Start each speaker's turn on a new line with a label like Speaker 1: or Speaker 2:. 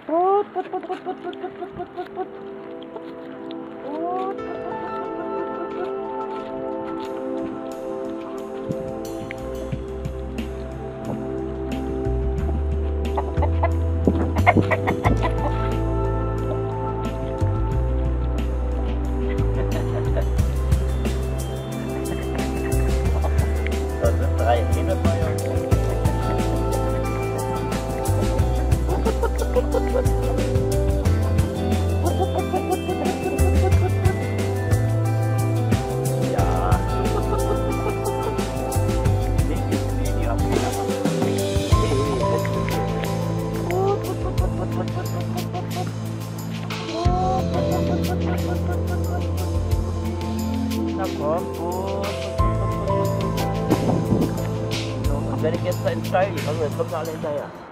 Speaker 1: Put, put, put, put, put, put, put, put, put, put, put. Put, put, put, put, put, put, put.
Speaker 2: Das sind 3 Hebefeuer. Ja. Nicht ins Video. Na komm, gut. So, und wenn ich jetzt da ins Stall gehe, also jetzt kommen sie alle hinterher.